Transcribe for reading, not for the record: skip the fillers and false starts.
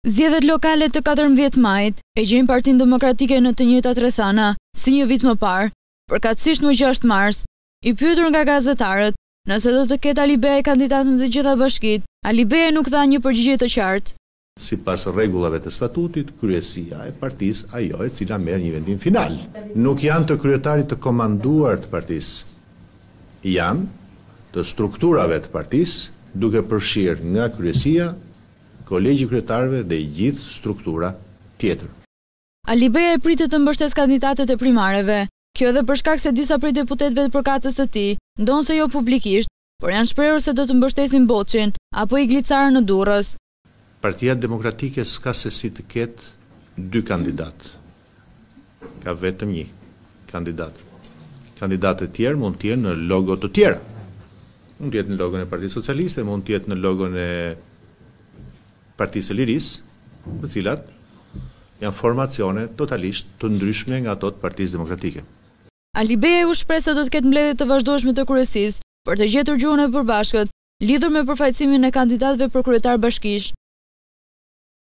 Zgjedhjet lokale të 14 majit e gjejnë Partinë Demokratike në të njëjtat rrethana si një vit më parë, përkatësisht më 6 mars. I pyetur nga gazetarët nëse do të ketë Ali Beja kandidatën të gjitha bashkitë, Ali Beja nuk dha një përgjigje të qartë. Sipas rregullave të statutit, kryesia e partisë ajo e cila merr një vendim final. Nuk janë të kryetarit të komanduar të partisë. Janë të strukturave të partisë, duke përfshirë nga kryesia, kolegji kryetarëve dhe gjithë struktura tjetër. Ali Beja e pritet të mbështesë kandidatët e primareve. Kjo edhe për shkak se disa prej deputetëve të përkatës të tij, ndonse jo publikisht, por janë shprehur se do të mbështesin Boçin apo Iglicarën në Durrës. Partia Demokratike s'ka se si të ketë 2 kandidatë. Ka vetëm një kandidat. Kandidatë të tjerë mund të jenë në logo të tjera. Mund të jetë në logon e Partisë Socialiste, mund të jetë në logon e Partisë së Lirisë, të cilat janë formacione totalisht të ndryshme nga ato të Partisë Demokratike. Ali Beja u shpreh se do të ketë mbledhje të vazhdueshme të kryesisë për të gjetur gjuhën e përbashkët lidhur me përfaqësimin e kandidatëve për kryetar bashkish.